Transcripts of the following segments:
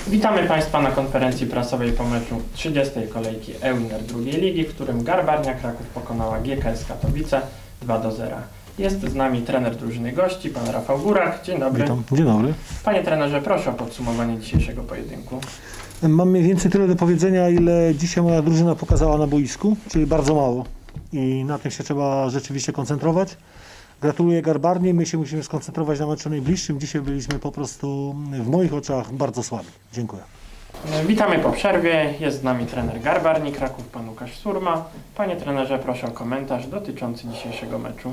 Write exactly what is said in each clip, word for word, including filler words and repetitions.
Witamy Państwa na konferencji prasowej po meczu trzydziestej kolejki e-Winner drugiej ligi, w którym Garbarnia Kraków pokonała G K S Katowice dwa do zera. Jest z nami trener drużyny gości, pan Rafał Górak. Dzień dobry. Witam. Dzień dobry. Panie trenerze, proszę o podsumowanie dzisiejszego pojedynku. Mam mniej więcej tyle do powiedzenia, ile dzisiaj moja drużyna pokazała na boisku, czyli bardzo mało. I na tym się trzeba rzeczywiście koncentrować. Gratuluję Garbarni, my się musimy skoncentrować na meczu najbliższym. Dzisiaj byliśmy po prostu w moich oczach bardzo słabi. Dziękuję. Witamy po przerwie. Jest z nami trener Garbarni Kraków, pan Łukasz Surma. Panie trenerze, proszę o komentarz dotyczący dzisiejszego meczu.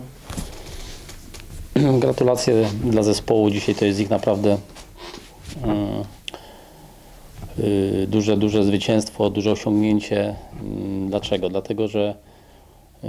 Gratulacje dla zespołu. Dzisiaj to jest ich naprawdę yy, yy, duże, duże zwycięstwo, duże osiągnięcie. Yy, dlaczego? Dlatego, że yy,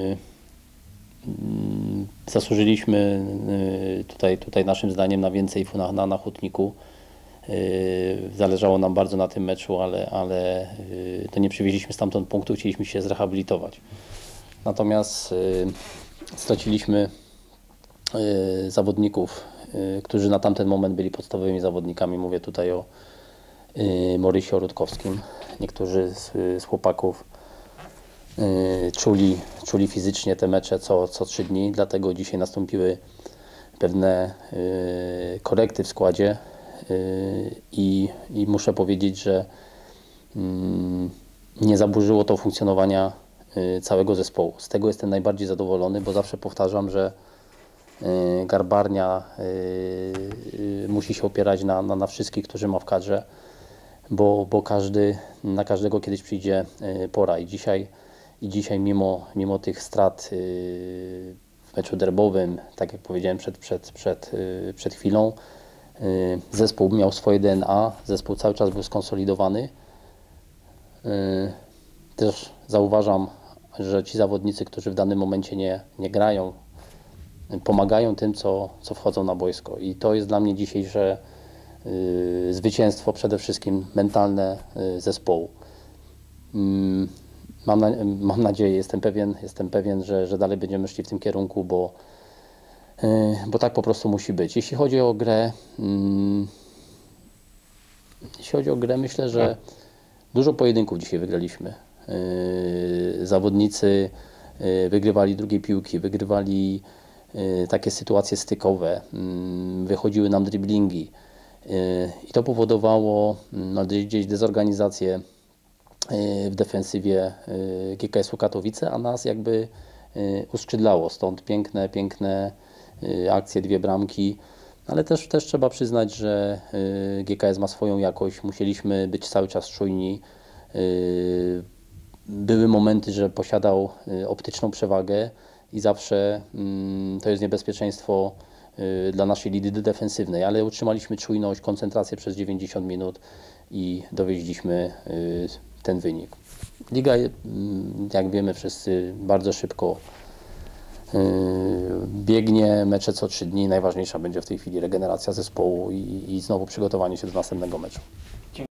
zasłużyliśmy yy, tutaj, tutaj naszym zdaniem na więcej na, na, na Hutniku. Yy, zależało nam bardzo na tym meczu, ale, ale yy, to nie przywieźliśmy stamtąd punktu, chcieliśmy się zrehabilitować. Natomiast yy, straciliśmy yy, zawodników, yy, którzy na tamten moment byli podstawowymi zawodnikami. Mówię tutaj o yy, Morysie Rutkowskim. Niektórzy z, z chłopaków yy, czuli, czuli fizycznie te mecze co, co trzy dni, dlatego dzisiaj nastąpiły pewne yy, korekty w składzie. I, i muszę powiedzieć, że mm, nie zaburzyło to funkcjonowania y, całego zespołu. Z tego jestem najbardziej zadowolony, bo zawsze powtarzam, że y, Garbarnia y, y, musi się opierać na, na, na wszystkich, którzy ma w kadrze, bo, bo każdy, na każdego kiedyś przyjdzie y, pora. I dzisiaj, i dzisiaj mimo, mimo tych strat y, w meczu derbowym, tak jak powiedziałem przed, przed, przed, y, przed chwilą, zespół miał swoje D N A, zespół cały czas był skonsolidowany. Też zauważam, że ci zawodnicy, którzy w danym momencie nie, nie grają, pomagają tym, co, co wchodzą na boisko. I to jest dla mnie dzisiejsze zwycięstwo, przede wszystkim mentalne zespołu. Mam, na, mam nadzieję, jestem pewien, jestem pewien że, że dalej będziemy szli w tym kierunku, bo bo tak po prostu musi być. Jeśli chodzi o grę, hmm, jeśli chodzi o grę, myślę, że dużo pojedynków dzisiaj wygraliśmy. Yy, zawodnicy yy, wygrywali drugie piłki, wygrywali yy, takie sytuacje stykowe, yy, wychodziły nam driblingi yy, i to powodowało no, gdzieś dezorganizację yy, w defensywie yy, G K S-u Katowice, a nas jakby yy, uskrzydlało. Stąd piękne, piękne akcje, dwie bramki, ale też, też trzeba przyznać, że G K S ma swoją jakość, musieliśmy być cały czas czujni. Były momenty, że posiadał optyczną przewagę i zawsze to jest niebezpieczeństwo dla naszej linii defensywnej, ale utrzymaliśmy czujność, koncentrację przez dziewięćdziesiąt minut i dowieźliśmy ten wynik. Liga, jak wiemy wszyscy, bardzo szybko biegnie, mecze co trzy dni. Najważniejsza będzie w tej chwili regeneracja zespołu i, i znowu przygotowanie się do następnego meczu.